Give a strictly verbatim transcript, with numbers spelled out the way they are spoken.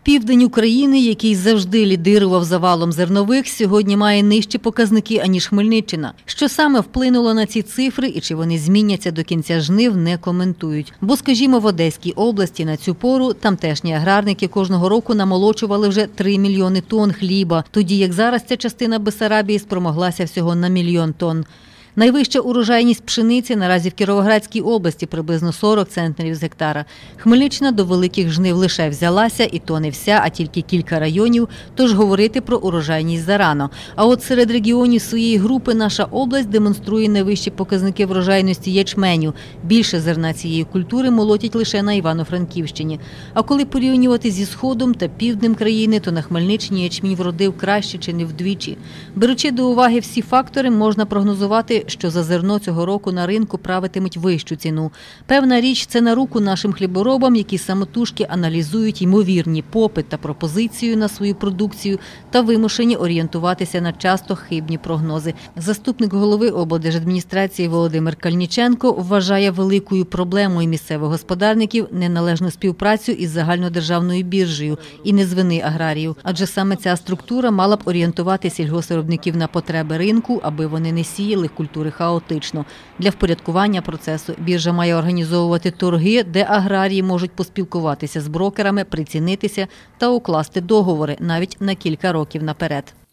Південь України, який завжди лідирував завалом зернових, сьогодні має нижчі показники, аніж Хмельниччина. Що саме вплинуло на ці цифри і чи вони зміняться до кінця жнив, не коментують. Бо, скажімо, в Одеській області на цю пору тамтешні аграрники кожного року намолочували вже три мільйони тонн хліба, тоді як зараз ця частина Бессарабії спромоглася всього на мільйон тонн. Найвища урожайність пшениці наразі в Кіровоградській області – приблизно сорок центнерів з гектара. Хмельниччина до великих жнив лише взялася, і то не вся, а тільки кілька районів, тож говорити про урожайність зарано. А от серед регіонів своєї групи наша область демонструє найвищі показники врожайності ячменю. Більше зерна цієї культури молотять лише на Івано-Франківщині. А коли порівнювати зі Сходом та Півднем країни, то на Хмельниччині ячмінь вродив краще чи не вдвічі. Беручи до уваги всі фактори, можна прогнозувати, що за зерно цього року на ринку правитимуть вищу ціну. Певна річ, це на руку нашим хліборобам, які самотужки аналізують ймовірні попит та пропозицію на свою продукцію та вимушені орієнтуватися на часто хибні прогнози. Заступник голови облдержадміністрації Володимир Кальніченко вважає великою проблемою місцевих господарників неналежну співпрацю із загальнодержавною біржею і не з вини аграріїв. Адже саме ця структура мала б орієнтувати сільгоспвиробників на потреби ринку, аби вони не сіяли культури хаотично. Для впорядкування процесу біржа має організовувати торги, де аграрії можуть поспілкуватися з брокерами, прицінитися та укласти договори навіть на кілька років наперед.